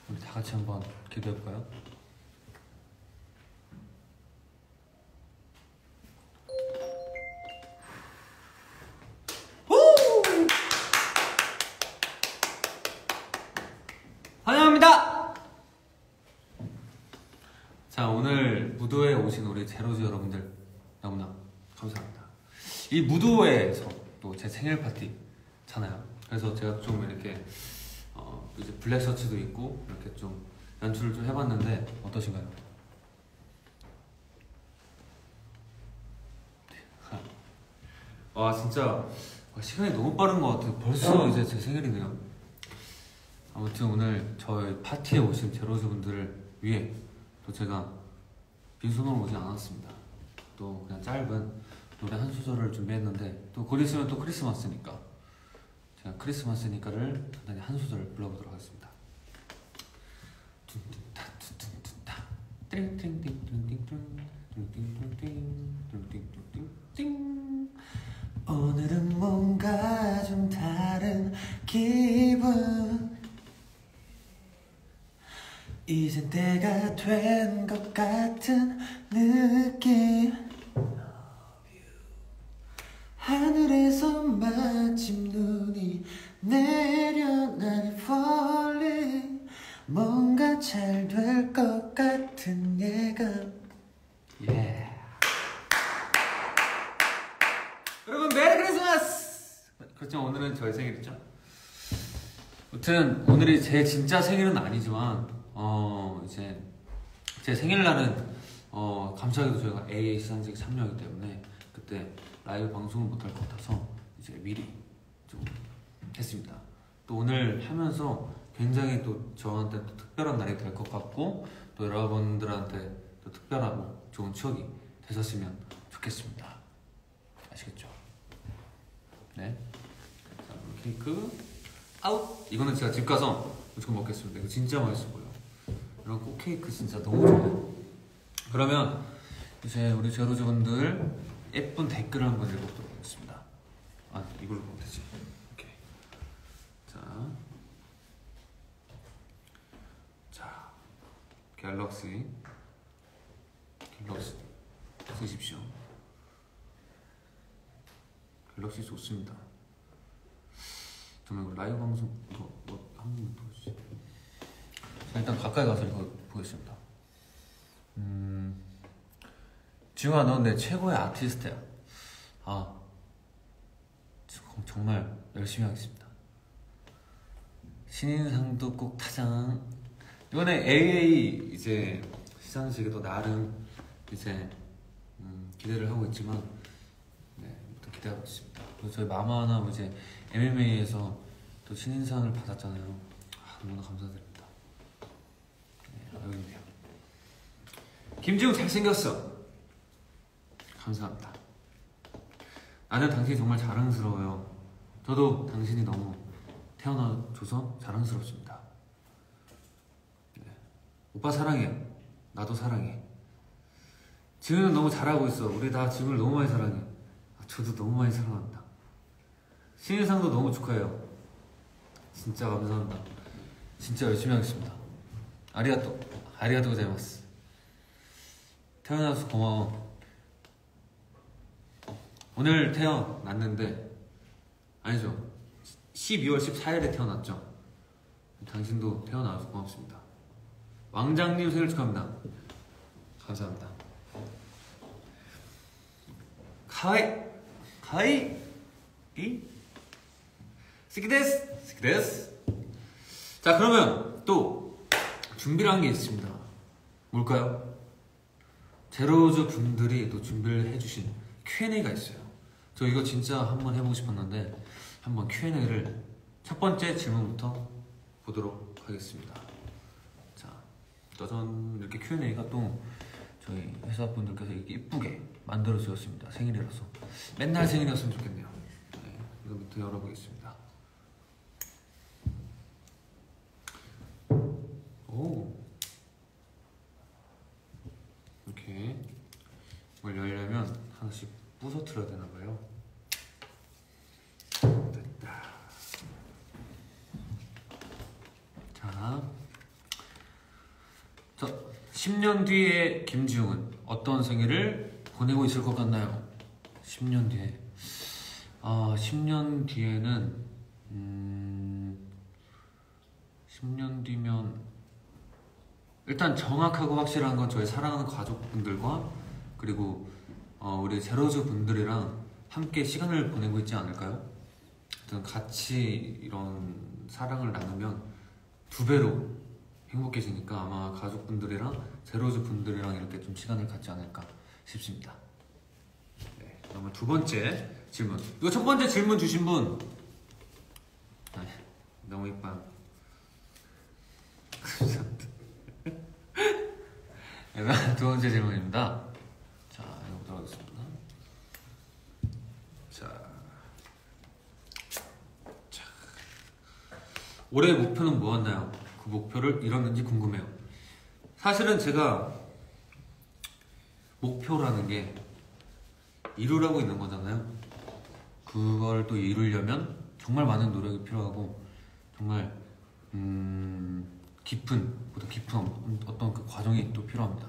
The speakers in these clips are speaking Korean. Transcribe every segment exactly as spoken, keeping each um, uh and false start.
우리 다 같이 한번 기도해볼까요? 환영합니다! 자, 오늘 무도에 오신 우리 제로즈 여러분들 너무나 감사합니다. 이 무도에서 또 제 생일 파티잖아요. 그래서 제가 좀 이렇게 어, 이제 블랙 셔츠도 입고 이렇게 좀 연출을 좀 해봤는데 어떠신가요? 와, 진짜 시간이 너무 빠른 것 같아요. 벌써 이제 제 생일이네요. 아무튼 오늘 저희 파티에 오신 제로즈 분들을 위해 또 제가 빈손으로 오지 않았습니다. 또 그냥 짧은 노래 한 소절을 준비했는데 또 곧 있으면 또 크리스마스니까 제가 크리스마스니까를 간단히 한 소절 불러보도록 하겠습니다. 오늘은 뭔가 좀 다른 기분, 이젠 때가 된 것 같은 느낌. 하늘에서 마침 눈이 내려 나를 falling, 뭔가 잘 될 것 같은 예감. 예. 여러분 메리 크리스마스! 그렇지만 오늘은 저의 생일이죠. 아무튼 오늘이 제 진짜 생일은 아니지만 어 이제 제 생일날은 어 감사하게도 저희가 에이에이 시상식에 참여하기 때문에 그때 라이브 방송을 못할 것 같아서 이제 미리 좀 했습니다. 또 오늘 하면서 굉장히 또 저한테 또 특별한 날이 될 것 같고 또 여러분들한테 또 특별하고 좋은 추억이 되셨으면 좋겠습니다. 아시겠죠? 네. 자, 케이크 아웃! 이거는 제가 집 가서 무조건 먹겠습니다. 이거 진짜 맛있어 보여. 이런 꽃 케이크 진짜 너무 좋아요. 그러면 이제 우리 제로즈분들 예쁜 댓글을 한번 읽어보도록 하겠습니다. 아, 이걸로 보면 되지. 오케이. 자, 자, 갤럭시, 갤럭시 쓰십시오. 갤럭시 좋습니다. 정말 이거 라이브 방송 이거 뭐 한 번만 보여주세요. 자, 일단 가까이 가서 이거 보겠습니다. 음, 지우아, 넌 내 최고의 아티스트야. 아, 정말 열심히 하겠습니다. 신인상도 꼭 타장. 이번에 에이에이 이제 시상식에도 나름 이제 음, 기대를 하고 있지만, 네, 또 기대하고 있습니다. 그리고 저희 마마나 이제 엠엠에이에서 또 신인상을 받았잖아요. 아, 너무나 감사드립니다. 네, 여기 있네요. 김지웅 잘생겼어. 감사합니다. 나는 당신이 정말 자랑스러워요. 저도 당신이 너무 태어나줘서 자랑스럽습니다. 네. 오빠 사랑해. 나도 사랑해. 지훈은 너무 잘하고 있어. 우리 다 지훈을 너무 많이 사랑해. 아, 저도 너무 많이 사랑합니다. 신인상도 너무 축하해요. 진짜 감사합니다. 진짜 열심히 하겠습니다. 아리가또 아리가또 고자이마스. 태어나서 고마워. 오늘 태어났는데 아니죠, 십이월 십사일에 태어났죠. 당신도 태어나서 고맙습니다. 왕장님 생일 축하합니다. 감사합니다. 카와이 카와이 이 스키데스 스키데스. 자, 그러면 또 준비를 한 게 있습니다. 뭘까요? 제로즈 분들이 또 준비를 해주신 큐앤에이가 있어요. 저 이거 진짜 한번 해보고 싶었는데 한번 큐앤에이를 첫 번째 질문부터 보도록 하겠습니다. 자, 짜잔. 이렇게 큐앤에이가 또 저희 회사분들께서 이렇게 이쁘게 만들어 주셨습니다. 생일이라서 맨날 생일이었으면 좋겠네요. 네, 이거부터 열어보겠습니다. 오, 이렇게 이걸 열려면 하나씩 부서뜨려야 되나봐요. 됐다. 자, 저 십 년 뒤에 김지웅은 어떤 생일을 보내고 있을 것 같나요? 십 년 뒤에 아 십 년 뒤에는 음 십 년 뒤면 일단 정확하고 확실한 건 저희 사랑하는 가족분들과 그리고 어, 우리 제로즈 분들이랑 함께 시간을 보내고 있지 않을까요? 같이 이런 사랑을 나누면 두 배로 행복해지니까 아마 가족분들이랑 제로즈 분들이랑 이렇게 좀 시간을 갖지 않을까 싶습니다. 네, 그러면 두 번째 질문. 이거 첫 번째 질문 주신 분 아, 너무 이뻐요. 네, 두 번째 질문입니다. 자, 이거 보도록 하겠습니다. 자, 자, 올해 목표는 뭐였나요? 그 목표를 이뤘는지 궁금해요. 사실은 제가 목표라는 게 이루라고 있는 거잖아요. 그걸 또 이루려면 정말 많은 노력이 필요하고 정말 음, 깊은, 보다 깊은 어떤 그 과정이 또 필요합니다.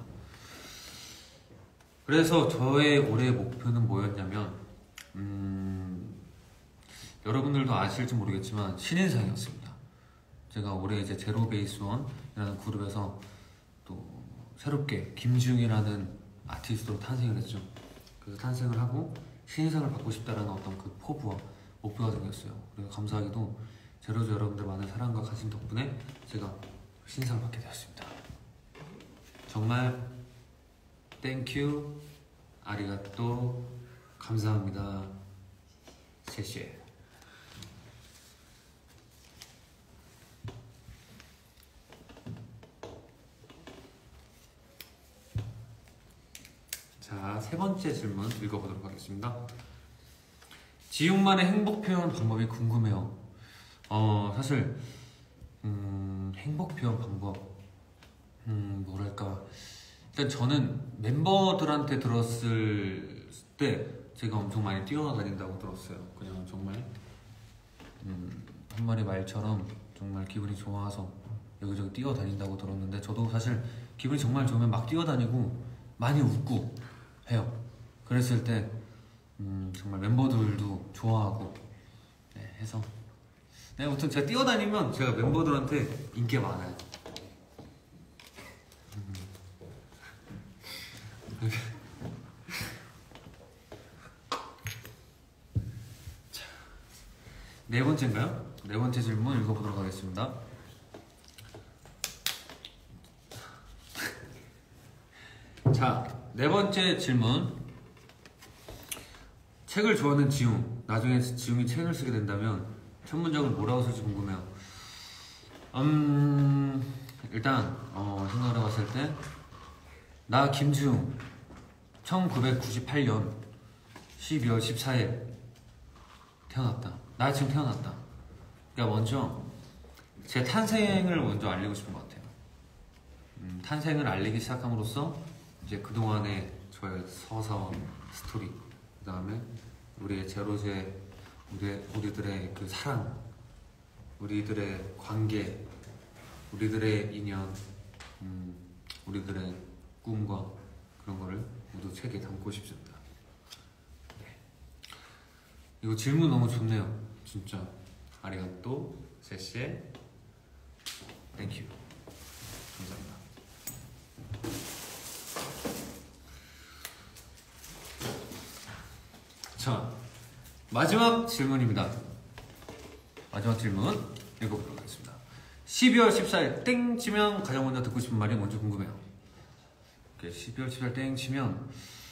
그래서 저의 올해의 목표는 뭐였냐면 음, 여러분들도 아실지 모르겠지만 신인상이었습니다. 제가 올해 이제 제로베이스원이라는 그룹에서 또 새롭게 김지웅이라는 아티스트로 탄생을 했죠. 그래서 탄생을 하고 신인상을 받고 싶다라는 어떤 그 포부와 목표가 생겼어요. 그래서 감사하게도 제로즈 여러분들 많은 사랑과 관심 덕분에 제가 신인상을 받게 되었습니다. 정말 땡큐, 아리가또, 감사합니다. 셋시에. 자, 세 번째 질문 읽어보도록 하겠습니다. 지웅만의 행복 표현 방법이 궁금해요. 어, 사실 음, 행복 표현 방법 음, 뭐랄까 일단 저는 멤버들한테 들었을 때 제가 엄청 많이 뛰어다닌다고 들었어요. 그냥 정말 음, 한 마리 말처럼 정말 기분이 좋아서 여기저기 뛰어다닌다고 들었는데 저도 사실 기분이 정말 좋으면 막 뛰어다니고 많이 웃고 해요. 그랬을 때 음, 정말 멤버들도 좋아하고 네, 해서 네, 아무튼 제가 뛰어다니면 제가 멤버들한테 인기가 많아요. 음. 자, 네 번째인가요? 네 번째 질문 읽어보도록 하겠습니다. 자, 네 번째 질문. 책을 좋아하는 지웅. 나중에 지웅이 책을 쓰게 된다면 첫 문장은 뭐라고 쓸지 궁금해요. 음, 일단 어, 생각을 해봤을 때 나 김지웅 천구백구십팔 년 십이월 십사일 태어났다. 나 지금 태어났다. 그러니까 먼저 제 탄생을 먼저 알리고 싶은 것 같아요. 음, 탄생을 알리기 시작함으로써 이제 그동안의 저의 서사와 스토리, 그 다음에 우리의 제로즈의 우리, 우리들의 그 사랑, 우리들의 관계, 우리들의 인연, 음, 우리들의 꿈과 그런 거를 모두 책에 담고 싶습니다. 네. 이거 질문 너무 좋네요. 진짜. 아리가또, 셋시에, 땡큐. 감사합니다. 자, 마지막 질문입니다. 마지막 질문 읽어보도록 하겠습니다. 십이월 십사일 땡 치면 가장 먼저 듣고 싶은 말이 뭔지 궁금해요. 십이월 십사일 땡 치면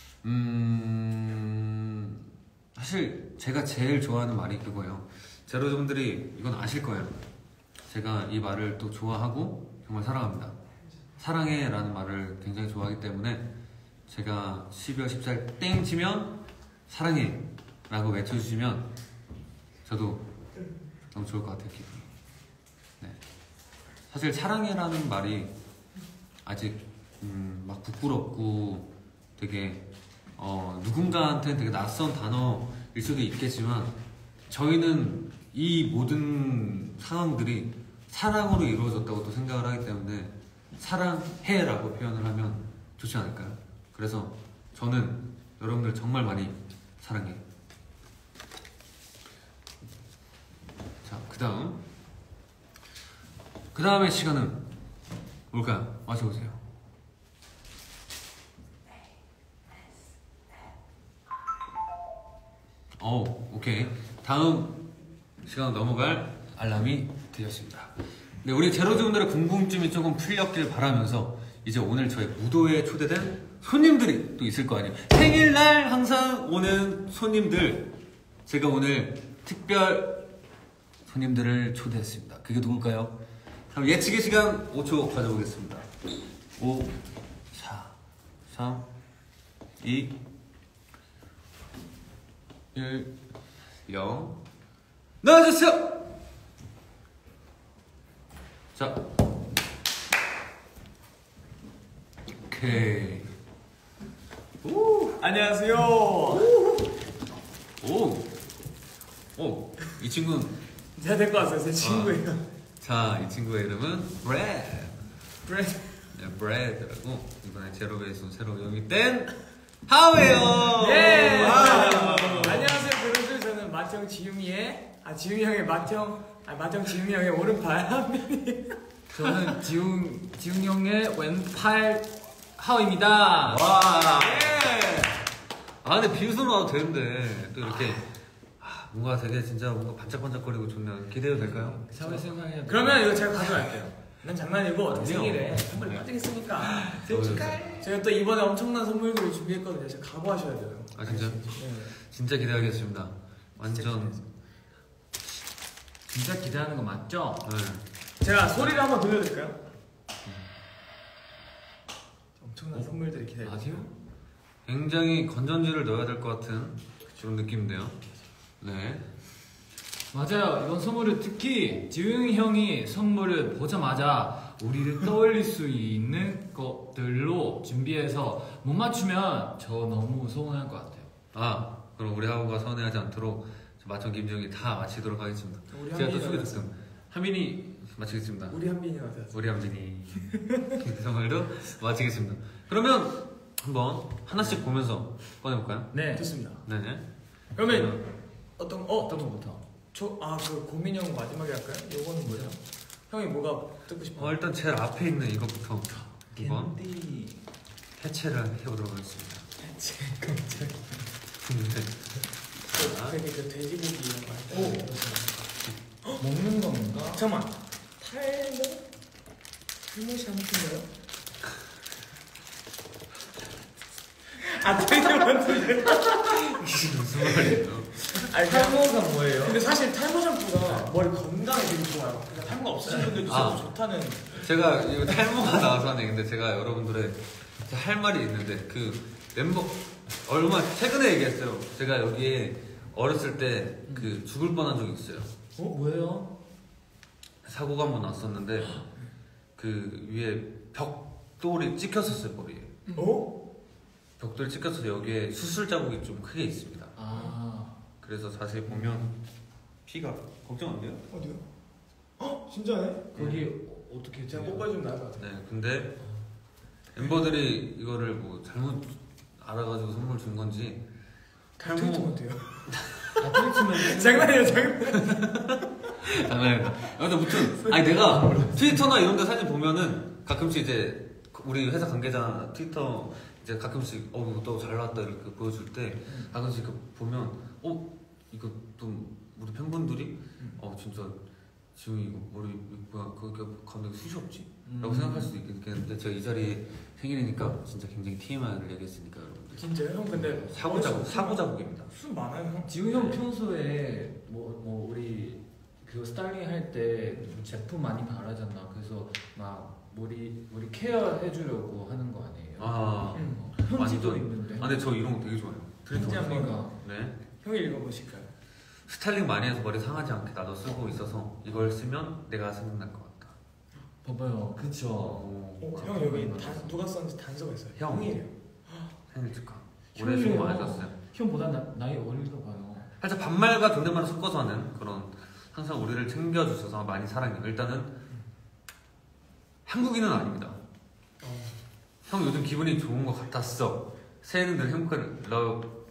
음... 사실 제가 제일 좋아하는 말이 그거예요. 제로즈분들이 이건 아실 거예요. 제가 이 말을 또 좋아하고 정말 사랑합니다. 사랑해 라는 말을 굉장히 좋아하기 때문에 제가 십이월 십사일 땡 치면 사랑해 라고 외쳐주시면 저도 너무 좋을 것 같아요. 기분이. 네. 사실 사랑해 라는 말이 아직 음, 막 부끄럽고 되게 어, 누군가한테는 되게 낯선 단어일 수도 있겠지만 저희는 이 모든 상황들이 사랑으로 이루어졌다고 또 생각을 하기 때문에 사랑해라고 표현을 하면 좋지 않을까요? 그래서 저는 여러분들 정말 많이 사랑해요. 자, 그 다음 그 다음의 시간은 뭘까요? 맞춰보세요. 오, 오케이. 다음 시간 넘어갈 알람이 되었습니다. 네, 우리 제로즈분들의 궁금증이 조금 풀렸길 바라면서 이제 오늘 저희 무도회에 초대된 손님들이 또 있을 거 아니에요. 생일날 항상 오는 손님들, 제가 오늘 특별 손님들을 초대했습니다. 그게 누굴까요? 그럼 예측의 시간 오 초 가져보겠습니다. 오, 사, 삼, 이, 일, 영. 나와주세요! 자, 오케이. 오, 안녕하세요. 오, 오, 이 친구는 제가 데리고 왔어요. 제 친구예요. 아, 자, 이 친구의 이름은 브레드. 브레드. 네, 브레드라고 이번에 제로베이스 새로 영입된 하우예요. 예. 와우. 안녕하세요, 여러분. 저는 맏형 지웅이의 아 지웅이 형의 맏형 아 맏형 지웅이 형의 오른팔 한민이. 저는 지웅 지웅 형의 왼팔 하우입니다. 와. 예. 아, 근데 빈손으로 와도 되는데 또 이렇게 아, 뭔가 되게 진짜 뭔가 반짝반짝거리고 좋네요. 기대해도 될까요? 사회생활 그러면 이거 제가 가져갈게요. 난 장난이고 제 아니요. 생일에 선물이 네. 빠지겠습니까? 축하해. 제가 또 이번에 엄청난 선물들을 준비했거든요. 제가 각오하셔야 돼요. 아, 진짜요? 네. 진짜 기대하겠습니다. 완전. 진짜 기대하는 거 맞죠? 네. 제가 소리를 한번 들려드릴까요? 엄청난 선물들이 기다려. 아세요? 굉장히 건전지를 넣어야 될 것 같은 그런 느낌인데요. 네. 맞아요. 이번 선물은 특히 지웅 형이 선물을 보자마자 우리를 떠올릴 수 있는 것들로 준비해서 못 맞추면 저 너무 서운할 것 같아요. 아, 그럼 우리 하우가 서운해하지 않도록 마청 김정이 다 마치도록 하겠습니다. 우리 제가 또 한빈이가 소개됐어요. 한민이 마치겠습니다. 우리 한빈이가 왔어요. 우리 한빈이 그 선물도 마치겠습니다. 그러면 한번 하나씩 보면서 꺼내볼까요? 네. 좋습니다. 네. 그러면 어떤 어? 어떤 거부터? 저아그 고민 형 마지막에 할까요? 요거는 뭐죠? 형이 뭐가 듣고 싶어? 어, 일단 제일 앞에 있는 이것부터 한번 캔디. 해체를 해보도록 하겠습니다. 갑자기 네. 그 되게 그 돼지고기 이런 거 할 때. 오. 먹는 건가? 잠깐만 탈모? 탈모 샴푸인가요? 아 되게 많던데. 무슨 말이에요? 아니, 탈모가 뭐예요? 근데 사실 탈모 샴푸가 머리 건강에 되게 좋아요. 그러니까 탈모가 없으신 분들도 아. 진짜 좋다는. 제가 이거 탈모가 나와서 하는 얘기인데 제가 여러분들의 할 말이 있는데 그 멤버 얼마 최근에 얘기했어요. 제가 여기에 어렸을 때 그 죽을 뻔한 적이 있어요. 어 뭐예요? 사고가 한번 났었는데 그 위에 벽돌이 찍혔었어요, 머리에. 어? 벽돌이 찍혀서 여기에 수술 자국이 좀 크게 있습니다. 아. 그래서 자세히 보면 피가 걱정 안 돼요? 어디요? 어? 진짜네? 거기 어떻게 제가 돼요? 뽀뽀해주면 나을 것 같아요. 네, 근데 멤버들이 이거를 뭐 잘못 알아가지고 선물 준 건지 트리트먼트요. 아, 트리트먼트. 장난이에요, 장난. 장난이다. 근데 무튼 아니 내가 트위터나 이런 데 사진 보면은 가끔씩 이제 우리 회사 관계자 트위터 이제 가끔씩 어 이거 또 잘 나왔다 이렇게 보여줄 때 가끔씩 그 보면 어 이거 또 우리 팬분들이 어 진짜 지웅이 이거 머리 뭐야 그게 가운데 숱이 없지? 라고 음. 생각할 수도 있겠는데 제가 이 자리에 생일이니까 진짜 굉장히 티엠아이를 얘기했으니까 여러분들 진짜요? 형 근데 사고 자국 사고 자국입니다. 술 많아요, 형. 지웅 형 평소에 뭐, 뭐 우리 그 스타일링 할 때 제품 많이 바르잖아. 그래서 막 머리 머리 케어 해주려고 하는 거 아니에요? 아 응. 편지도 완전. 있는데. 아 근데 저 이런 거 되게 좋아해요. 편지 한 번. 그러니까. 네. 형이 읽어보실까요? 스타일링 많이 해서 머리 상하지 않게 나도 쓰고 있어서 이걸 쓰면 내가 생각날 것 같다. 봐봐요. 그쵸. 어, 오, 형 여기 단, 누가 썼는지 단서가 있어요. 형. 형이에요. 생일 축하. 올해 수고 형이에요. 많으셨어요. 형보다 나, 나이 어리도 봐요. 살짝 반말과 존댓말을 섞어서 하는 그런 항상 우리를 챙겨주셔서 많이 사랑해요. 일단은 한국인은 아닙니다. 형 요즘 기분이 좋은 것 같았어. 새해는 늘 행복한 러브.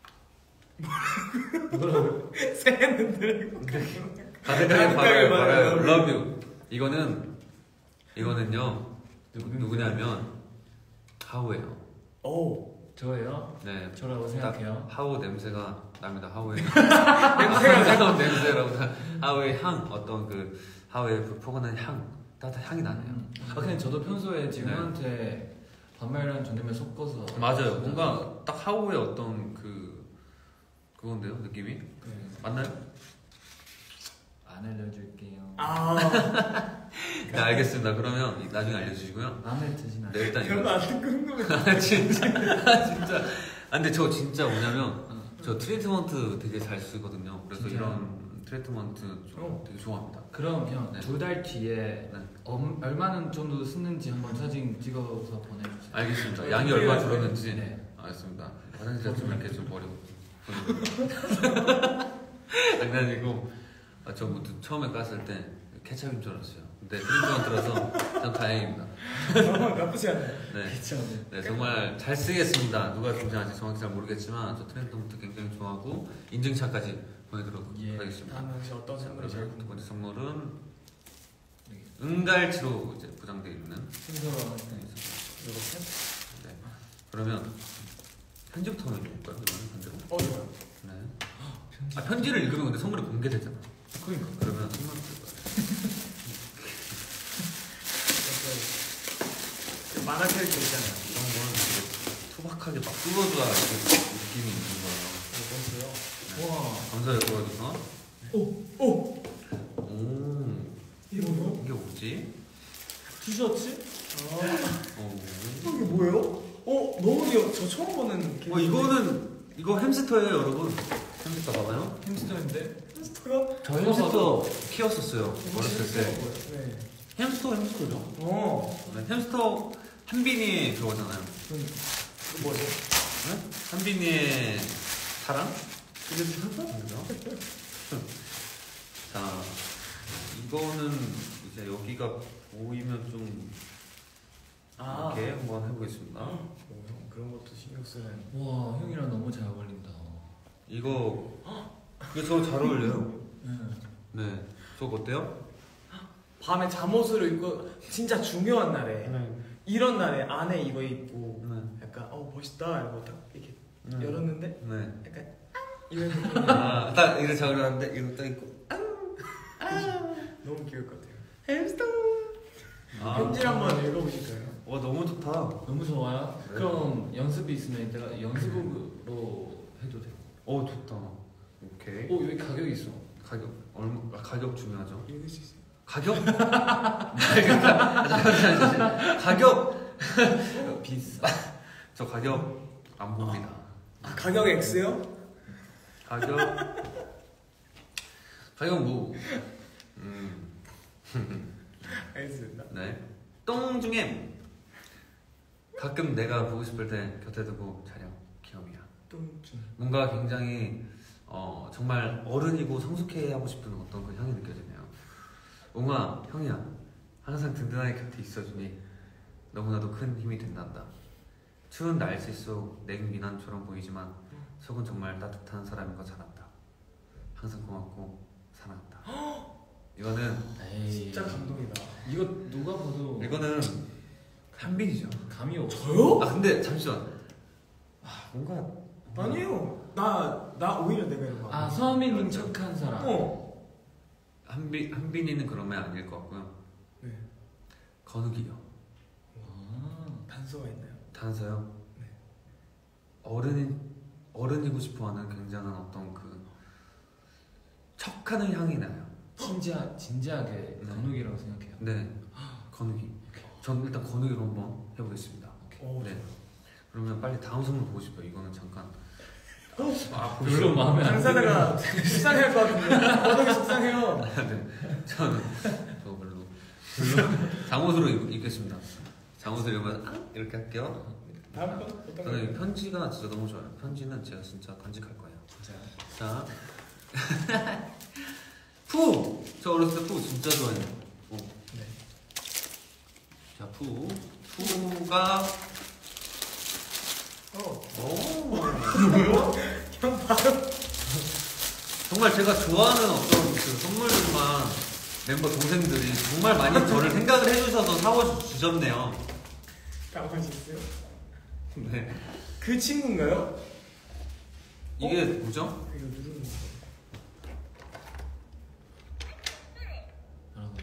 뭐라고요? 새해는 늘 행복한 가득하게 바라요, 바라요. Love you. 이거는 이거는요 누, 누구냐면 하우예요. 오. 저예요? 네. 저라고 생각해요. 하우 냄새가 납니다. 하우의 냄새가 냄새라고 하우의 향 어떤 그 하우의 그 포근한 향 따뜻한 향이 나네요. 음. 아 근데 저도 평소에 지금한테 반말이랑 존댓말 섞어서 맞아요. 뭔가 딱 하우의 어떤 그 그건데요 느낌이 네. 맞나요? 안 알려줄게요. 아. 네 알겠습니다. 그러면 나중에 알려주시고요. 마음에 드시나요? 네 일단 별로 이거 안 듣고 궁금해. 아, 진짜 아, 진짜 아, 근데 저 진짜 뭐냐면 어. 저 트리트먼트 되게 잘 쓰거든요. 그래서 진짜요? 이런 트리트먼트 좀 어. 되게 좋아합니다. 그럼 형 네. 두 달 뒤에 네. 엄, 얼마나 정도 쓰는지 한번 사진 찍어서 보내주세요. 알겠습니다. 네, 양이 네, 얼마 네. 줄었는지 네. 알겠습니다. 화장실 좀 이렇게 좀 버리고 장난이고 아, 저 뭐, 처음에 깠을 때 케찹인 줄 알았어요. 근데 트리트먼트라서 참 다행입니다. 어, 나쁘지 않아요. 네. 그쵸. 네, 정말 잘 쓰겠습니다. 누가 준지 아직 정확히 잘 모르겠지만 저 트리트먼트 굉장히 좋아하고 인증샷까지 보내도록 예. 하겠습니다. 다음 혹시 어떤 자, 선물이 잘 그러면 두 번째 선물은 네. 은갈치로 이제 포장되어 있는 순서로 이렇게? 네. 그러면 편지부터 한번 읽어볼까요? 이거는 반대로. 어, 좋아요. 네. 아 편지를 읽으면 근데 선물이 공개되잖아. 그러니까. 그러면 선물 드릴까요? 만화 캐릭터 있잖아요. 이런 거는 되게 투박하게 막 뚫어줘야 이게 느낌이 있는 거예요. 이거 우와. 감사해요, 도와줘서. 오! 오! 오, 이거 뭐야? 이게 뭐지? 티셔츠? 아. 오. 이게 뭐예요? 어, 너무 귀여워. 저 처음 보는 어, 이거는 이거 햄스터예요, 여러분. 햄스터 봐봐요. 햄스터인데? 햄스터가? 저 햄스터 키웠었어요, 어렸을 때. 네. 햄스터 햄스터죠. 어. 네, 햄스터 한빈이 그거잖아요. 그러니까. 이거 뭐죠? 네? 한빈이의 사랑? 이게 티셔츠? 그죠? 자, 이거는 이제 여기가 보이면 좀 아. 이렇게 한번 해보겠습니다. 어, 형 그런 것도 신경 쓰는. 와 형이랑 너무 잘 어울린다. 이거 이거 저 잘 어울려요. 네. 네, 저거 어때요? 밤에 잠옷을 입고 진짜 중요한 날에 네. 이런 날에 안에 이거 입고 네. 약간 어 멋있다 이러고 딱 이렇게 네. 열었는데 네. 약간 이런 느낌. 아, 딱 이렇게 잘 어울렸는데 이거 딱 입고. 너무 귀여울 것 같아요. 햄스터. 아. 편지 한번 읽어보실까요? 와 너무 좋다. 너무 좋아요. 네. 그럼 연습이 있으면 이따가 연습으로 해도 돼요. 어 좋다. 오케이. 오 여기 가격이 있어. 가격 얼마? 아, 가격 중요하죠. 읽을 수 있어요. 가격? 그러니까 가격. 비싸. 저 가격 안 봅니다. 아, 가격 X요? 가격 가격 뭐? 음. 알겠습니다. 네. 똥 중에 가끔 내가 보고 싶을 때 곁에 두고 촬영 귀염이야. 똥중. 뭔가 굉장히 어, 정말 어른이고 성숙해 하고 싶은 어떤 그 향이 느껴지네요. 옹아, 형이야. 항상 든든하게 곁에 있어주니 너무나도 큰 힘이 된단다. 추운 날씨 속 냉미남처럼 보이지만 속은 정말 따뜻한 사람인 거 잘 안다. 항상 고맙고 사랑한다. 이거는 에이. 진짜 감동이다. 이거 누가 봐도 이거는 한빈이죠. 감이 없어. 저요? 아 근데 잠시만. 아 뭔가 아니에요. 나, 나 오히려 내가 이런 거. 아 서민인 척한 사람. 어. 한빈 한빈이는 그러면 아닐 것 같고요. 네. 건욱이요. 아. 단서가 있나요? 단서요. 네. 어른인 어른이고 싶어하는 굉장한 어떤 그 척하는 향이 나요. 진지하 진지하게 네. 건욱이라고 생각해요. 네, 건욱이. 전 일단 건욱이로 한번 해보겠습니다. 오, 네. 그러면 빨리 다음 선물 보고 싶어요. 이거는 잠깐. 아, 보고 별로 싶어요. 마음에 안 들어. 당사자가 속상해할 것 같은데. 어떻게 속상해요? 네, 저는 저 별로 별로 잠옷으로 입, 입겠습니다. 잠옷을 입으면 아, 이렇게 할게요. 다음 건 어떤 저는 이 거예요? 편지가 진짜 너무 좋아요. 편지는 제가 진짜 간직할 거예요. 진짜요? 자, 푸! 저 어렸을 때 푸 진짜 좋아해요. 어. 네. 자, 푸. 후가 어. 오 형 바로. 정말 제가 좋아하는 어떤 그 선물들만 멤버 동생들이 정말 많이 저를 생각을 해주셔서 사와주셨네요. 가만있어요. 네. 그 친구인가요? 이게 뭐죠? 이거 누르는 거. 뭐라고?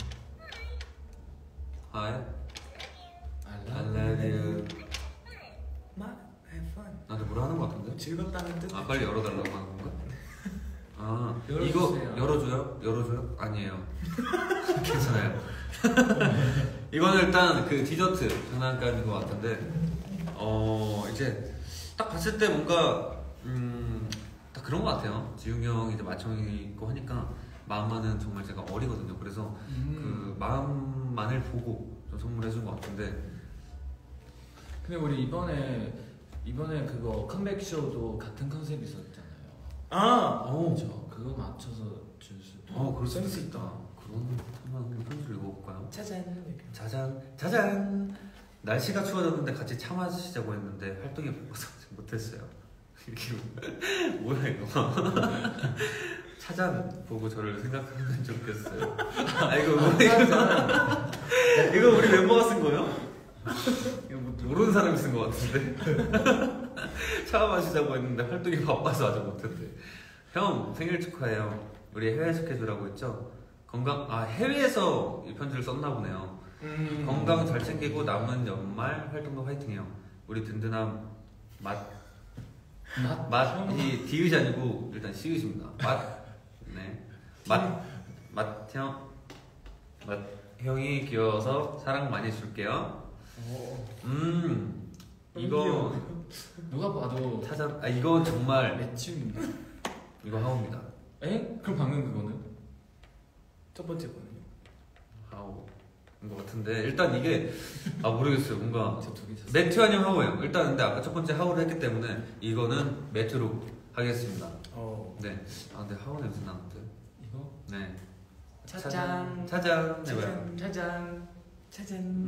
Hi, I I love love you. 마, have fun. 나한테 뭐라 하는 것 같은데? 즐겁다는 뜻. 아 빨리 열어달라고 하는 건가? 아 이거 열어주세요. 열어줘요? 열어줘요? 아니에요. 괜찮아요. 이거는 일단 그 디저트 장난감인 것 같은데 어 이제 딱 봤을 때 뭔가 음딱 그런 것 같아요. 지웅이 형이 이제 마청이 있고 하니까 마음만은 정말 제가 어리거든요. 그래서 음. 그 마음만을 보고 좀 선물해준 것 같은데 근데 우리 이번에 이번에 그거 컴백 쇼도 같은 컨셉 있었잖아요. 아, 어, 그렇죠. 그거 맞춰서 줄 수도. 어 그럴 수 센스 있다. 그런 한번 편지를 읽어볼까요? 짜잔. 이렇게. 짜잔 짜잔 날씨가 추워졌는데 같이 차 마시자고 했는데 활동이 바빠서 못했어요. 이게 뭐야 이거? 차잔 보고 저를 생각하면 좋겠어요. 아 이거 뭐 이거 이거 우리 멤버가 쓴 거예요? 이거 뭐 모르는 사람이 쓴 거 같은데. 차 마시자고 했는데 활동이 바빠서 아직 못했대. 형 생일 축하해요. 우리 해외 스케줄하고 있죠? 건강 아 해외에서 이 편지를 썼나 보네요. 음. 건강 잘 챙기고 남은 연말 활동도 화이팅해요. 우리 든든한 맛 맛? 맛이 디귿이 아니고 일단 시읒입니다. 맛 네. 맛 맛형 맛 형이 귀여워서 사랑 많이 줄게요. 어. 음 이거 누가 봐도 찾아 아 이거 정말 매칭입니다. 이거 하오입니다. 에? 그럼 방금 그거는? 첫 번째 거는요. 하오인 것 같은데 일단 이게 아 모르겠어요. 뭔가 저 두 개 샀어요. 매튜 아니면 하오예요. 일단 근데 아까 첫 번째 하오를 했기 때문에 이거는 매튜로 하겠습니다. 어. 네. 아 근데 하오 냄새 나는데. 이거? 네. 짜잔. 짜잔. 해봐요. 짜잔. 짜잔.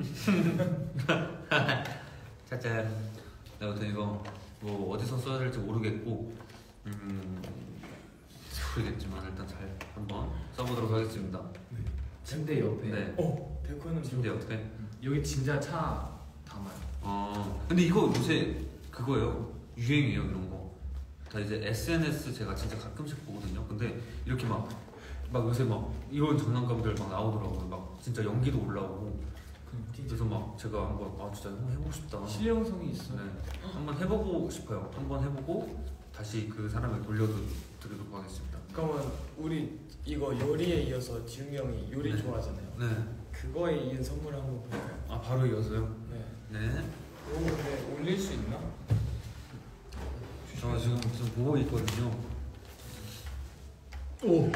짜잔. 네, 아무튼 이거 뭐 어디서 써야 될지 모르겠고 음 모르겠지만 일단 잘 한번 써보도록 하겠습니다. 침대 옆에. 네. 어. 달콤한 근데 어떻게? 여기 진짜 차 담아요. 어 근데 이거 요새 그거예요. 유행이에요 이런 거. 다 이제 에스엔에스 제가 진짜 가끔씩 보거든요. 근데 이렇게 막 막 요새 막 이런 장난감들 막 나오더라고요. 막 진짜 연기도 올라오고. 그래서 막 제가 한번 아 진짜 한번 해보고 싶다. 실용성이 있어. 네, 한번 해보고 싶어요. 한번 해보고 다시 그 사람을 돌려드리도록 하겠습니다. 그러면 우리 이거 요리에 이어서 지웅이 형이 요리 네. 좋아하잖아요. 네. 그거에 이은 선물 한번 볼까요? 아 바로 이어서요? 네. 네. 오, 근데 올릴 수 있나? 저 지금 지금 보고 있거든요. 오. 오.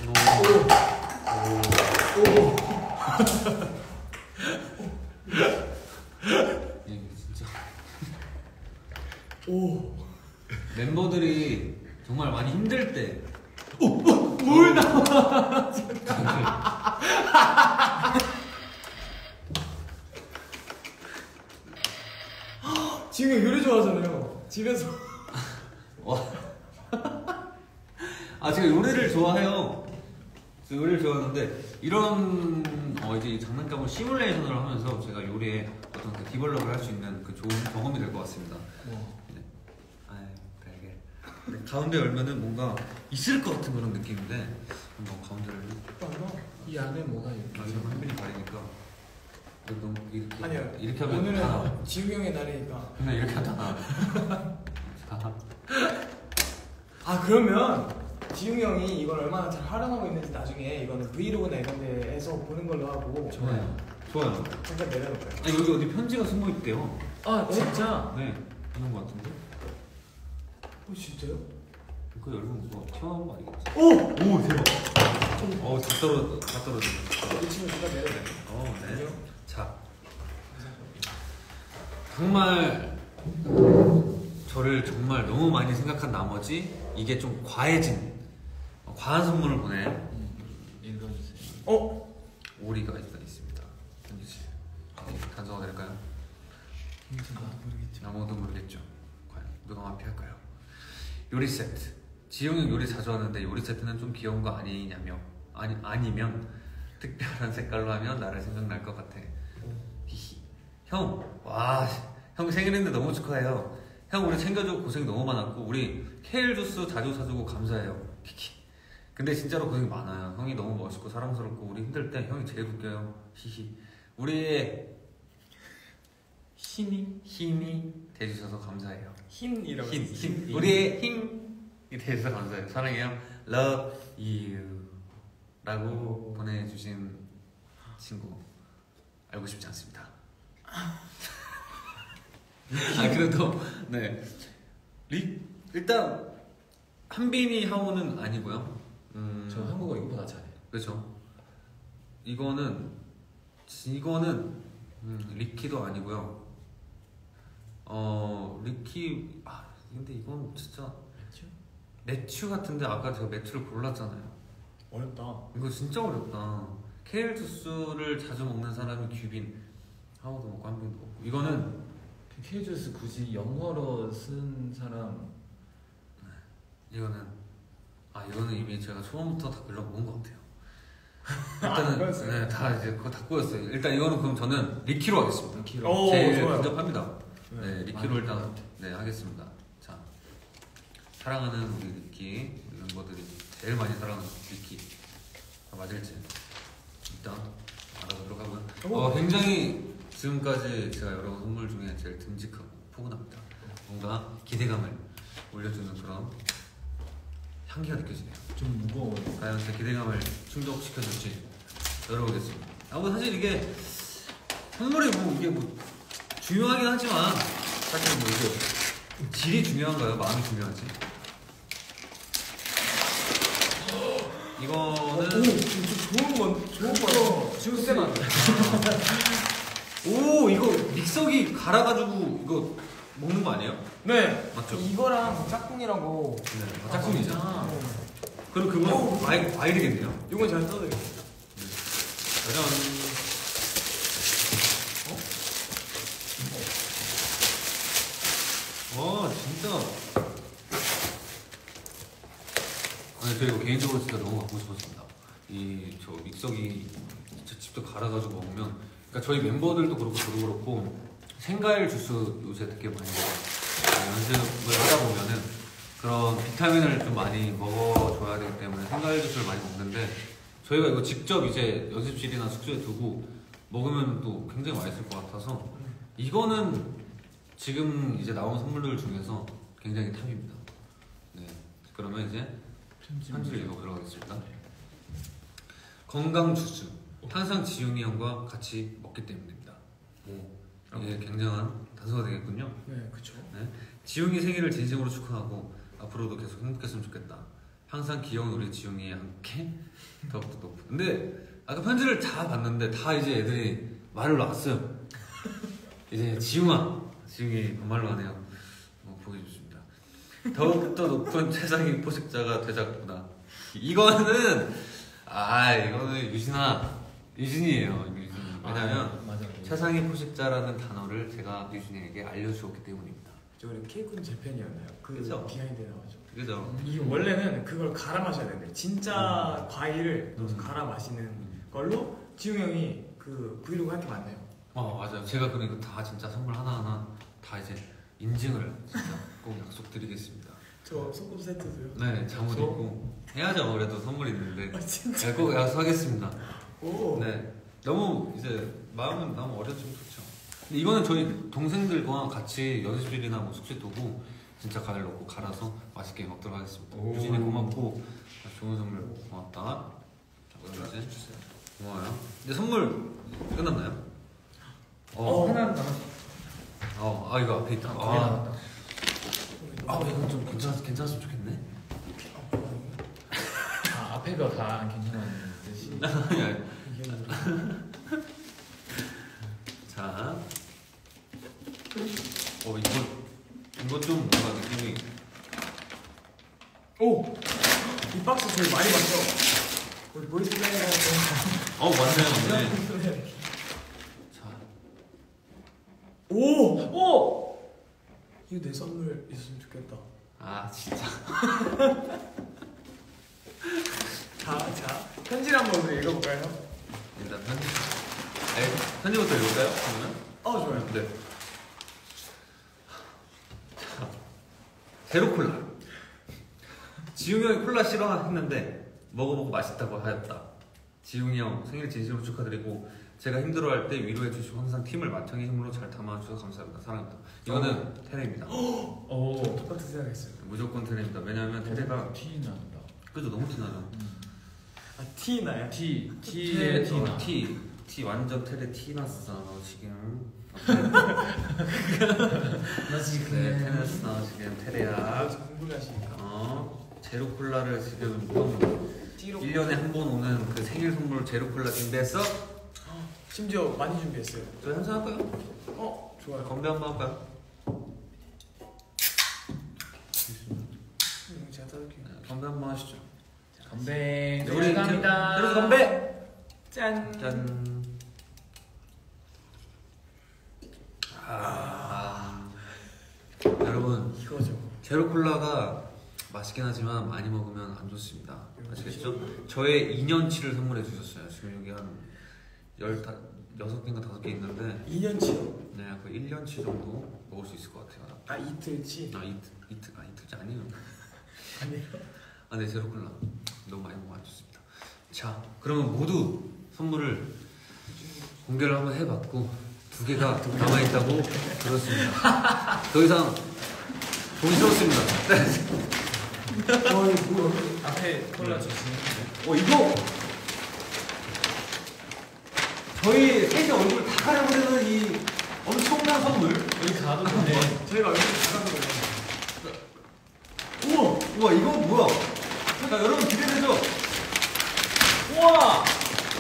오. 이게 진짜 오. 멤버들이 정말 많이 힘들 때. 물 나와. 지웅이 형 요리 좋아하잖아요. 집에서. 와. 아 제가 요리를 좋아해요. 제가 요리를 좋아하는데 이런 어 이제 장난감을 시뮬레이션을 하면서 제가 요리에 어떤 그 디벨롭을 할 수 있는 그 좋은 경험이 될 것 같습니다. 네. 아이 되게 근데 가운데 열면은 뭔가 있을 것 같은 그런 느낌인데 한번 가운데를 이 안에 뭐가 이렇게? 아 이거 한빈이 발이니까 너무 이렇게 아니요. 이렇게 하면 다 나와. 오늘은 지웅이 형의 날이니까. 그냥 이렇게 하면 다 나와. 다 아 그러면 지웅이 형이 이걸 얼마나 잘 활용하고 있는지 나중에 이거는 브이로그나 이런 데에서 보는 걸로 하고. 좋아요. 좋아요. 잠깐 내려놓을까요? 아 여기 어디 편지가 숨어 있대요. 아 진짜? 네, 있는 것 같은데. 어 진짜요? 그거 열면 뭐 튀어나온 거 아니겠지? 오! 오 대박. 어, 다 떨어, 다 떨어져. 이 친구 잠깐 내려놓을게요. 어, 네. 안녕. 자, 정말 저를 정말 너무 많이 생각한 나머지 이게 좀 과해진 어, 과한 선물을 보내요. 음, 읽어주세요. 어? 오리가 일단 있습니다. 편지 네, 단서가 될까요? 모르겠죠. 아무도 모르겠죠. 과연 누가 마피아일까요? 요리 세트. 지용이 요리 자주 하는데 요리 세트는 좀 귀여운 거 아니냐며 아니 아니면 특별한 색깔로 하면 나를 생각날 것 같아. 히히. 형, 와, 형 생일인데 너무 축하해요. 형 우리 챙겨주고 고생 너무 많았고 우리 케일 주스 자주 사주고 감사해요. 히히. 근데 진짜로 고생이 많아요. 형이 너무 멋있고 사랑스럽고 우리 힘들 때 형이 제일 웃겨요. 히히. 우리의 힘이 힘이 돼주셔서 감사해요. 힘이라고. 힘, 힘. 우리의 힘이 돼주셔서 감사해요. 사랑해요. Love you. 라고 보내주신 친구 알고 싶지 않습니다. 아 그래도 네 리, 일단 한빈이 하오는 아니고요. 음, 저 한국어 이거보다 잘해. 그렇죠. 이거는 이거는 음, 리키도 아니고요. 어 리키 아 근데 이건 진짜 매튜 같은데 아까 제가 매튜를 골랐잖아요. 어렵다. 이거 진짜 어렵다. 케일 주스를 자주 먹는 사람이 규빈, 하우도 먹고 한빈도 먹고. 이거는 케일 주스 굳이 영어로 쓴 사람. 이거는 아 이거는 이미 제가 초반부터 다 글러먹은 것 같아요. 아, 일단은 그거였어요? 네, 다 이제 그거 다 꼬였어요. 일단 이거는 그럼 저는 리키로 하겠습니다. 리키로. 오, 제일 좋아요. 근접합니다. 네, 네, 리키로 많이 일단 같아. 네 하겠습니다. 자, 사랑하는 우리 리키 우리 멤버들이 제일 많이 사랑하는 리키 아, 맞을지 일단 알아보도록 하고요. 어, 굉장히 지금까지 제가 여러분 선물 중에 제일 듬직하고 포근합니다. 뭔가 기대감을 올려주는 그런 향기가 느껴지네요. 좀 무거워요. 과연 제 기대감을 충족시켜줄지 열어보겠습니다. 아, 뭐 사실 이게 선물이 뭐 이게 뭐 중요하긴 하지만 사실 뭐 이게 질이 중요한가요? 마음이 중요하지? 이거는 오, 좋은 건 좋은 거. 주스. 세만. 오 이거 믹서기 갈아가지고 이거 먹는 거 아니에요? 네. 맞죠? 이거랑 짝꿍이라고. 네, 아, 짝꿍이죠. 아, 그럼 그거 과일, 과일이겠네요. 이건 제가 떠드릴게요. 짜잔. 어? 와 진짜. 아니 저 이거 개인적으로 진짜 너무 갖고 싶었습니다. 이 저 믹서기 진짜 직접 갈아가지고 먹으면, 그러니까 저희 멤버들도 그렇고 저도 그렇고 생과일 주스 요새 되게 많이 먹어요. 연습을 하다 보면은 그런 비타민을 좀 많이 먹어줘야 되기 때문에 생과일 주스를 많이 먹는데, 저희가 이거 직접 이제 연습실이나 숙소에 두고 먹으면 또 굉장히 맛있을 것 같아서 이거는 지금 이제 나온 선물들 중에서 굉장히 탑입니다. 네, 그러면 이제 편지를 읽어보도록 하겠습니다. 건강 주스. 항상 지웅이 형과 같이 먹기 때문입니다. 오, 이게 굉장한 단서가 되겠군요. 네, 그쵸. 네. 지웅이 생일을 진심으로 축하하고 앞으로도 계속 행복했으면 좋겠다. 항상 귀여운 우리 지웅이의 함께 더욱더 높은. 근데 아까 편지를 다 봤는데 다 이제 애들이 말을 놨어요. 이제 지웅아, 지웅이 반말로 하네요. 어, 보기 좋습니다. 더욱더 높은 최상위 포식자가 되자꾸나. 이거는 아 이거는 유진아, 유진이에요. 유진. 왜냐면 아, 맞아. 최상위 포식자라는 단어를 제가 유진이에게 알려주었기 때문입니다. 저 우리 케이크는 제 팬이었나요? 그 그쵸. 비하인드 나와죠. 그죠? 이게 원래는 그걸 갈아 마셔야 되는데 진짜 과일을 넣어서 음. 갈아 마시는 음. 걸로 지웅 형이 그 브이로그 할 게 많네요. 어 맞아요. 제가 그리고 다 진짜 선물 하나하나 다 이제 인증을 진짜 꼭 약속드리겠습니다. 저 소금 세트도요. 네, 잠옷 저- 입고 해야죠. 그래도 선물 있는데. 아 진짜. 네, 꼭 약속하겠습니다. 오. 네, 너무 이제 마음은 너무 어렸지만 좋죠. 근데 이거는 저희 동생들과 같이 연습실이나 뭐 숙소에 두고 진짜 과일 넣고 갈아서 맛있게 먹도록 하겠습니다. 오. 유진이 고맙고 좋은 선물 고맙다. 자, 그럼 이제 고마워요. 이제 선물 끝났나요? 어. 하나 남았어. 어, 아 이거 앞에 있다. 아, 아, 아 이건 좀 괜찮 괜찮았으면 좋겠네. 아, 앞에가 다 괜찮은 듯이. 아니, 아니. 이게 자, 어 이거 이거 좀 뭔가 느낌이. 오! 이 박스 제일 많이 봤죠? 우리 보이스 플레이가 어 맞네 맞네. 자, 오! 오! 오! 이거 내 선물 있으면 좋겠다. 아 진짜. 자, 자. 편지를 한번 우리 읽어볼까요? 일단 편지. 네, 편지부터 읽을까요? 그러면? 어, 좋아요. 네. 자, 제로 콜라. 지웅이 형이 콜라 싫어했는데 먹어보고 맛있다고 하였다. 지웅이 형 생일 진심으로 축하드리고 제가 힘들어할 때 위로해주시고 항상 팀을 맏형의 힘으로 잘 담아주셔서 감사합니다. 사랑합니다. 이거는 테레입니다. 오. 똑같은 생각했어요. 무조건 테레입니다. 왜냐하면 테레가 티 난다. 그래도 너무 티나죠. 아, 티 나요? 티. 티에 티 나. 어, 티, 티 완전 테레 티 났어 너 지금. 나 지금. 네, 테레났어 지금 테레야. 궁금해하시니까. 어, 제로 콜라를 지금 형 띠로 일 년에 한 번 오는 그 생일 선물 제로 콜라 준비했어? 심지어 많이 준비했어요. 저희 한잔 할까요? 어, 좋아요. 건배 한번 할까요? 음, 제가 따를게요. 네, 건배 한번 하시죠. 건배. 네, 우리 감사합니다. 제로 건배! 짠. 짠. 아, 아. 여러분 이거죠. 제로 콜라가 맛있긴 하지만 많이 먹으면 안 좋습니다. 아시겠죠? 저의 이 년치를 선물해 주셨어요. 지금 여기 한 열다 여섯 개인가 다섯 개 있는데 이 년치요. 네, 그 일 년치 정도 먹을 수 있을 것 같아요. 아, 이틀치. 아 이틀 이틀 아 이틀치 아니에요. 아니에요. 아, 네, 제로 콜라 너무 많이 먹으면 안 좋습니다. 자, 그러면 모두 선물을 공개를 한번 해봤고 두 개가 남아 있다고 들었습니다. 더 이상 보기 싫었습니다. 네. 어, 이거 뭐야? 앞에 콜라 주시는데. 어 이거 저희 셋이 얼굴 다 가려버리는 이 엄청난 선물. 여기 가도 되네. 저희가 얼굴 작아서 그래요. 우와 우와 이거 뭐야? 자 여러분 기대되죠? 우와!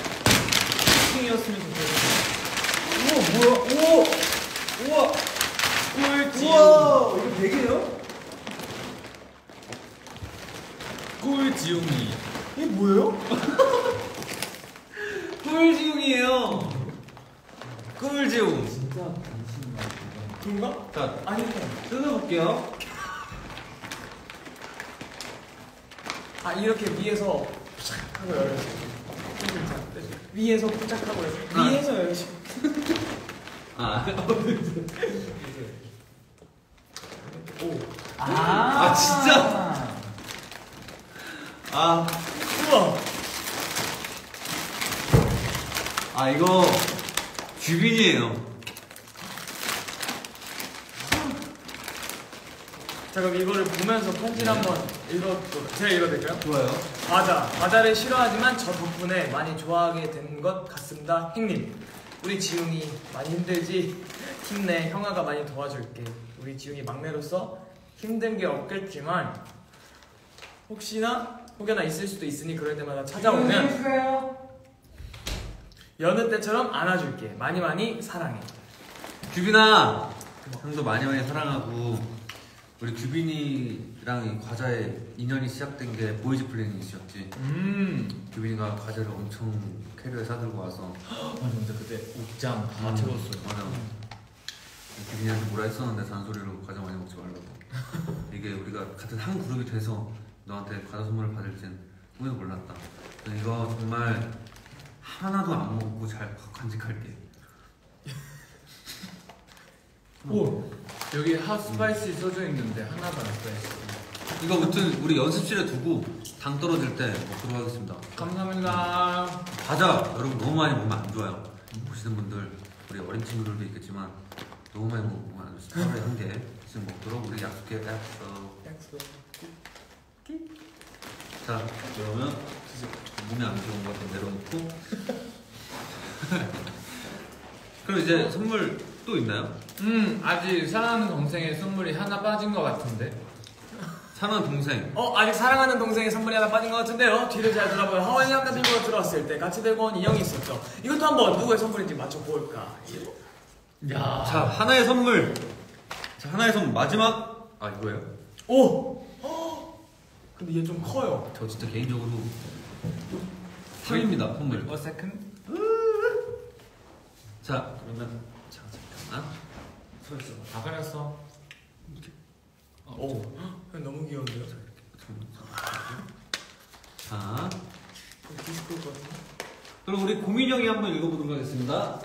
킹이었으면 좋겠어. 우와 뭐야? 우와 우와 꿀지. 우와 이거 베개요? 꿀지웅이. 이게 뭐예요? 꿀지웅이에요. 꿀지웅. 진짜 당신 그런가? 자 아니, 뜯어볼게요. 아, 이렇게 위에서 쫙 하고 열어주세요. 위에서 포착하고 해서 아. 위에서 열으시고. 아, 오. 아, 아, 진짜? 아, 우와. 아 이거 규빈이에요. 자, 그럼 이거를 보면서 편지를 한번 읽어도 제가 읽어도 될까요? 좋아요. 과자. 과자를 싫어하지만 저 덕분에 많이 좋아하게 된 것 같습니다. 형님, 우리 지웅이 많이 힘들지? 힘내. 형아가 많이 도와줄게. 우리 지웅이 막내로서 힘든 게 없겠지만 혹시나 혹여나 있을 수도 있으니 그럴 때마다 찾아오면 여느 때처럼 안아줄게. 많이 많이 사랑해. 규빈아, 형도 많이 많이 사랑하고 우리 규빈이랑 이 과자의 인연이 시작된 게 보이즈 플래닛이었지. 음. 규빈이가 과자를 엄청 캐리어에 싸들고 와서 맞아, 근데 그때 옷장 다 음, 채웠어요. 맞아. 규빈이한테 뭐라 했었는데 잔소리로 과자 많이 먹지 말라고. 이게 우리가 같은 한 그룹이 돼서 너한테 과자 선물을 받을 땐 꿈에도 몰랐다. 그래서 이거 정말 하나도 안 먹고 잘 간직할게. 오, 여기 핫 스파이시 써져 있는데 하나도 안 써있어. 이거 아무튼 우리 연습실에 두고 당 떨어질 때 먹도록 하겠습니다. 감사합니다. 과자 여러분 너무 많이 먹으면 안 좋아요. 보시는 분들 우리 어린 친구들도 있겠지만 너무 많이 먹으면 안 좋습니다. 하루에 한 개씩 먹도록 우리 약속해 약속. 약속. 자 그러면 몸에 안 좋은 거 좀 내려놓고 그럼 이제 선물 또 있나요? 음, 아직 사랑하는 동생의 선물이 하나 빠진 것 같은데. 사랑하는 동생. 어, 아직 사랑하는 동생의 선물이 하나 빠진 것 같은데요. 뒤를 잘 돌아보면 하와이 남자 들고 들어왔을 때 같이 들고 온 인형이 있었죠. 이것도 한번 누구의 선물인지 맞춰볼까? 야. 자 하나의 선물. 자 하나의 선물 마지막. 아 이거예요? 오! 헉! 근데 얘 좀 커요. 저 진짜 개인적으로 탑입니다 선물. 어, 세컨? 자 그러면 자 잠깐만 다 가렸어. 어, 오, 형 너무 귀여운데요? 자, 디스코일 것 같은데? 그럼 우리 고민 형이 한번 읽어보도록 하겠습니다.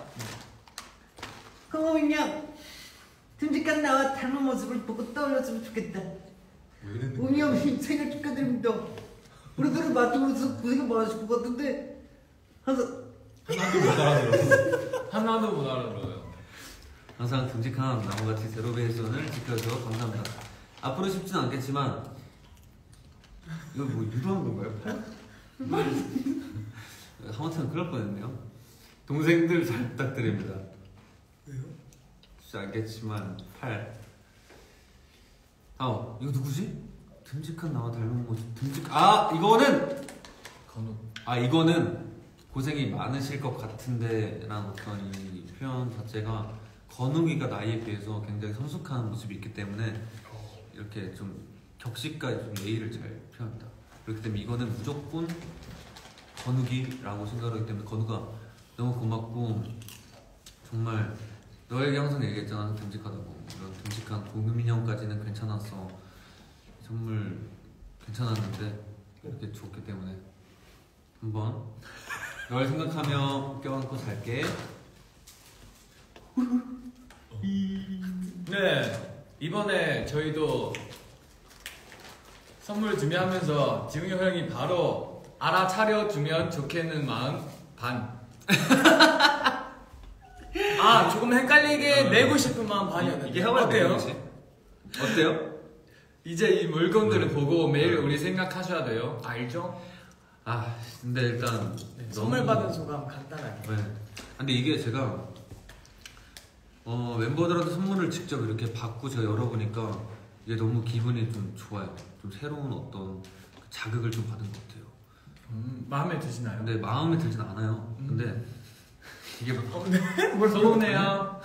고민 형, 듬직한 나와 닮은 모습을 보고 떠올렸으면 좋겠다. 고민 형 생일 축하드립니다. 우리들은 마트로서 고생이 많으실 것 같은데 항상 하나도 못 알아들어. 하나도 못 알아들어요. 항상 듬직한 나무같이 제로베이의 손을 지켜줘 감사합니다. 앞으로 쉽진 않겠지만 이거 뭐 유도한 건가요? 하마터면 큰일 날 뻔했네요. 동생들 잘 부탁드립니다. 왜요? 쉽지 않겠지만 팔. 아 이거 누구지? 듬직한 나와 닮은 모습. 듬직. 아 이거는 건우. 아 이거는 고생이 많으실 것 같은데라는 어떤 이 표현 자체가 건욱이가 나이에 비해서 굉장히 성숙한 모습이 있기 때문에 이렇게 좀 격식까지 좀 예의를 잘 표현합니다. 그렇기 때문에 이거는 무조건 건욱이라고 생각하기 때문에 건우가 너무 고맙고 정말 너에게 항상 얘기했잖아 듬직하다고. 이런 듬직한 고민형까지는 괜찮았어. 선물 괜찮았는데 이렇게 좋기 때문에 한번 널 생각하며 껴안고 살게. 네, 이번에 저희도 선물 준비하면서 지웅이 형이 바로 알아차려주면 좋겠는 마음 반. 아, 조금 헷갈리게 내고 싶은 마음 반이었는데 이게 하면 어때요? 어때요? 이제 이 물건들을 보고 매일 우리 생각하셔야 돼요. 알죠? 아 근데 일단 네, 너무- 선물 받은 소감 간단하게. 네. 근데 이게 제가 어, 멤버들한테 선물을 직접 이렇게 받고 제가 열어보니까 이게 너무 기분이 좀 좋아요. 좀 새로운 어떤 그 자극을 좀 받은 것 같아요. 음, 마음에 드시나요? 근데 마음에 들진 않아요. 음. 근데 이게 막 뭘 서운해요.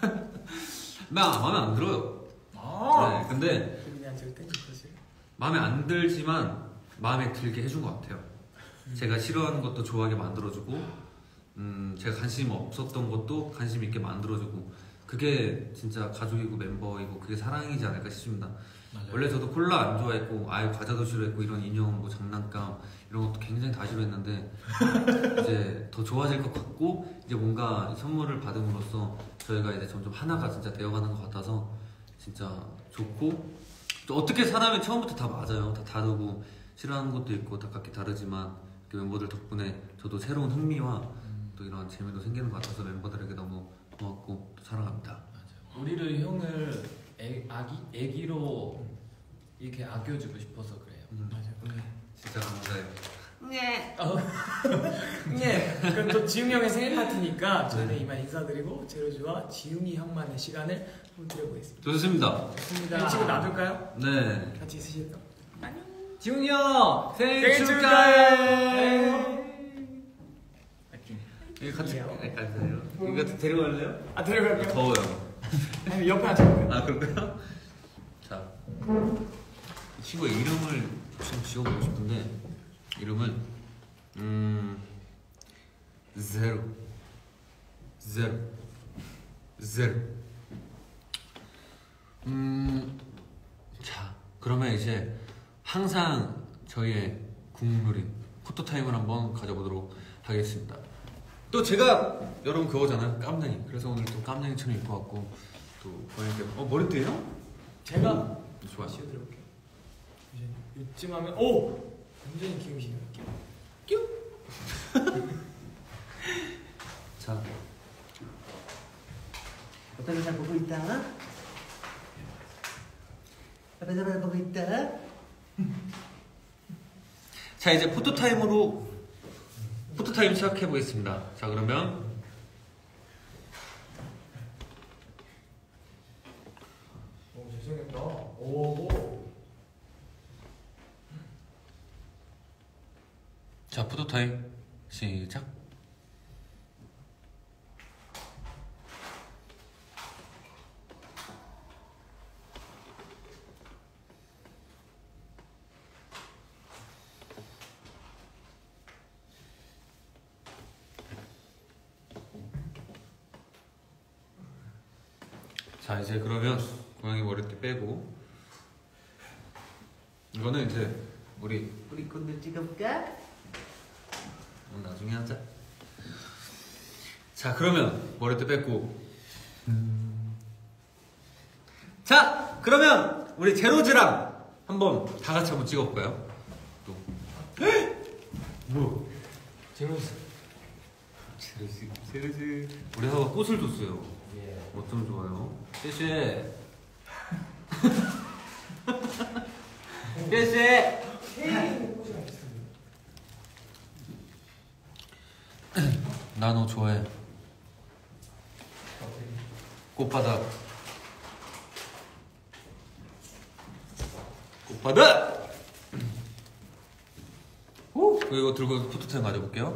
나 마음에 안 들어요. 아, 네, 근데 기분이 안 좋을 땐 사실. 마음에 안 들지만 마음에 들게 해준 것 같아요. 제가 싫어하는 것도 좋아하게 만들어주고, 음, 제가 관심 없었던 것도 관심 있게 만들어주고, 그게 진짜 가족이고 멤버이고 그게 사랑이지 않을까 싶습니다. 맞아요. 원래 저도 콜라 안 좋아했고, 아예 과자도 싫어했고, 이런 인형, 뭐 장난감 이런 것도 굉장히 다 싫어했는데 이제 더 좋아질 것 같고, 이제 뭔가 선물을 받음으로써 저희가 이제 점점 하나가 진짜 되어가는 것 같아서 진짜 좋고, 또 어떻게 사람이 처음부터 다 맞아요. 다 다르고 싫어하는 것도 있고 다 각기 다르지만 그 멤버들 덕분에 저도 새로운 흥미와 또 이런 재미도 생기는 것 같아서 멤버들에게 너무 고맙고 또 사랑합니다. 맞아요. 우리를 형을 애, 아기 애기로 이렇게 아껴주고 싶어서 그래요. 음, 맞아요. 진짜 감사해요. 네. 네. 그럼 또 지웅이 형의 생일 파티니까 저희는 이만 인사드리고 제로즈와 지웅이 형만의 시간을 한번 드려보겠습니다. 좋습니다. 좋습니다. 이 친구 놔둘까요? 네. 같이 있으실까? 지웅이 형 생일, 생일 축하해. 이거 같이 귀여워. 갈까요? 이거 같이 데려갈래요? 아 데려갈까요? 더워요. 아니 옆에 앉아볼까요? 아 그럴까요? 자, 이 친구의 이름을 좀 지어보고 싶은데 이름은 음 제로 제로 제로 음자 그러면 이제 항상 저희의 국룰인 포토타임을 한번 가져보도록 하겠습니다. 또 제가 여러분 그거잖아요, 깜냥이. 그래서 오늘 또 깜냥이처럼 입고 왔고 또 보니까 어 머리띠예요? 제가 좋아요. 씌워드려볼게요. 이제 이쯤 하면 오! 완전히 귀여우시네요. 자, 어떻게 잘 보고 있다? 앞에서 잘 보고 있다? 자 이제 포토타임으로 포토타임 시작해 보겠습니다. 자 그러면 오 잘생겼다. 오. 자 포토타임 시작. 자 이제 그러면 고양이 머리띠 빼고 이거는 이제 우리 우리 건들 찍어볼까? 어, 나중에 하자. 자 그러면 머리띠 뺐고 음. 자 그러면 우리 제로즈랑 한번 다 같이 한번 찍어볼까요? 또 뭐? 제로스. 제로즈 제로즈 우리 하가 꽃을 줬어요. 예. 어쩜 좋아요? 쉐쉐 쉐쉐 나 너 좋아해. 꽃바닥 꽃바닥. 오! 이거 들고 포토타임 가져볼게요.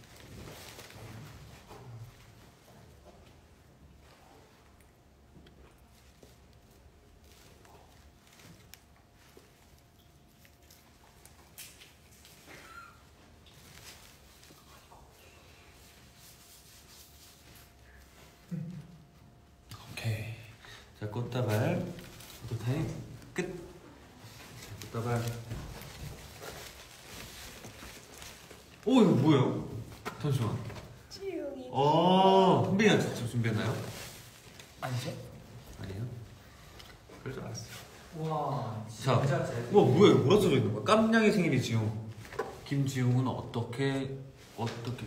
오케이. 자, 꽃다발 포토타임 끝. 꽃다발. 오, 이거 뭐예요? 잠시만. 지웅이. 어, 선배님한테 직접 준비했나요? 아니죠? 아니에요? 그럴 줄 알았어요. 와. 자, 와 뭐야? 뭐라 써져 있는 거야? 깜냥이 생일이 지용. 김지용은 어떻게 어떻게?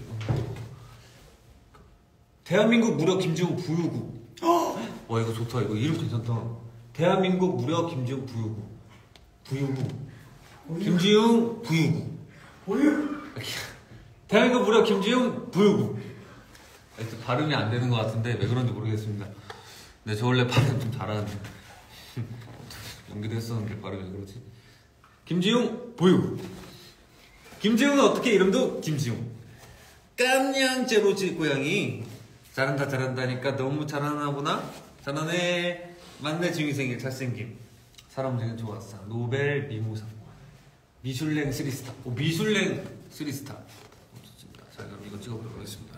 대한민국 무려 김지용 부유국. 와 이거 좋다. 이거 이름 괜찮다. 대한민국 무려 김지용 부유국. 부유국. 김지용 부유국. 보유. 대한민국 무려 김지용 부유국. 하여튼 발음이 안 되는 것 같은데 왜 그런지 모르겠습니다. 근데 저 원래 발음 좀 잘하는데 연기도 했었는데 발음이 왜 그러지? 김지용 부유국. 김지용은 어떻게 이름도 김지용. 깜냥 제로지 고양이. 잘한다 잘한다니까 너무 잘하나 보나? 잘하네. 막내 지웅이 생일 잘생김. 사람 중에 좋았어. 노벨 미모상. 미슐랭 쓰리스타. 오 미슐랭 쓰리스타. 오, 좋습니다. 자 그럼 이거 찍어보도록 하겠습니다.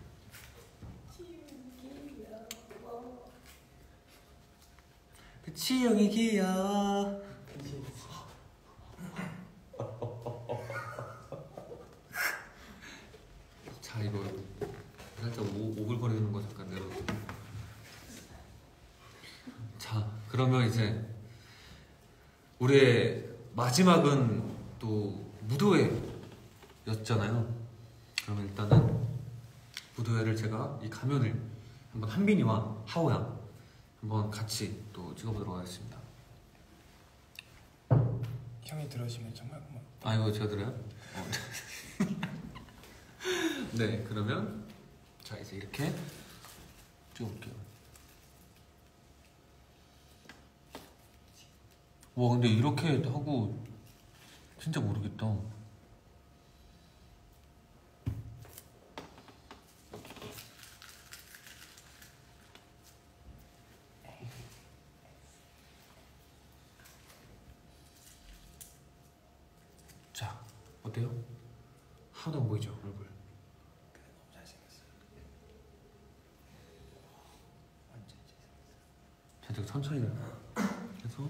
지웅이 귀여워. 자 이거 살짝 오, 오글거리는 거 잠깐 내려도. 자 그러면 이제 우리의 마지막은 또 무도회였잖아요. 그러면 일단은 무도회를 제가 이 가면을 한번 한빈이와 하오양 한번 같이 또 찍어보도록 하겠습니다. 형이 들어주면 정말 고마워. 아 이거 제가 들어요? 어. 네 그러면 자 이제 이렇게 찍어볼게요. 와 근데 이렇게 하고 진짜 모르겠다. 자 어때요? 하나도 안 보이죠 얼굴. 너무 잘생겼어요. 완전 잘생겼어요. 자 제가 천천히 해서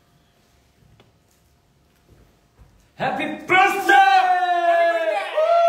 해피 버스데이!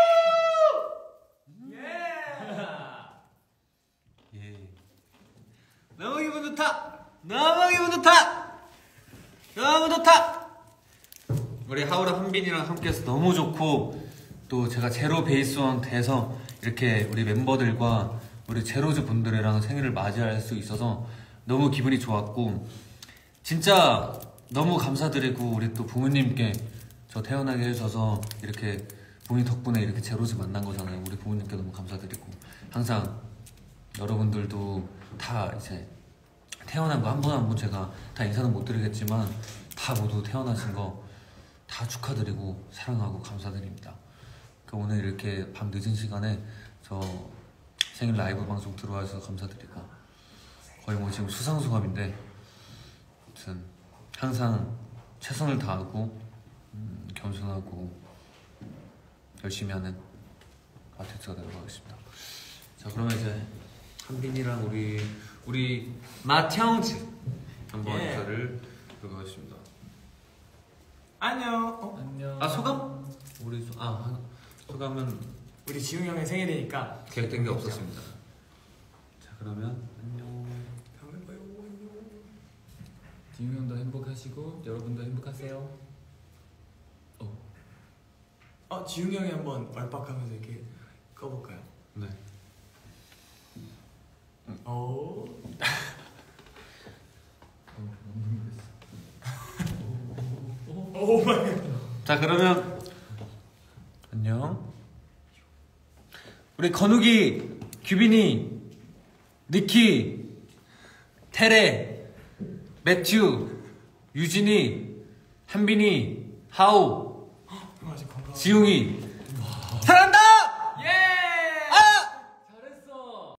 예. 너무 기분 좋다. 너무 기분 좋다. 너무 좋다. 우리 하우랑 한빈이랑 함께해서 너무 좋고 또 제가 제로 베이스원 돼서 이렇게 우리 멤버들과 우리 제로즈 분들이랑 생일을 맞이할 수 있어서 너무 기분이 좋았고 진짜 너무 감사드리고 우리 또 부모님께 저 태어나게 해주셔서 이렇게 부모님 덕분에 이렇게 제로즈 만난 거잖아요. 우리 부모님께 너무 감사드리고 항상 여러분들도 다 이제 태어난 거 한 번 한 번 제가 다 인사는 못 드리겠지만 다 모두 태어나신 거 다 축하드리고 사랑하고 감사드립니다. 그 오늘 이렇게 밤 늦은 시간에 저 생일 라이브 방송 들어와 주셔서 감사드리고 거의 뭐 지금 수상소감인데 아무튼 항상 최선을 다하고 음, 겸손하고 열심히 하는 아티스트가 되도록 하겠습니다. 자 그러면 이제 한빈이랑 우리 우리 마태형즈 한번 예. 인사를 해보겠습니다. 안녕. 어? 안녕. 아 소감? 우리 소, 아 한- 소감은 우리 지웅 형의 생일이니까 계획된 게 없었습니다. 자 그러면 안녕. 다음에 봐요. 안녕. 지웅 형도 행복하시고 여러분도 행복하세요. 어. 어 지웅 형이 한번 얼빡하면서 이렇게 꺼볼까요? 네. 오. 오 마이 갓. 자 그러면 안녕. 우리 건욱이, 규빈이, 니키, 테레, 매튜, 유진이, 한빈이, 하우, 형 아직 건강. 지웅이 사랑한다.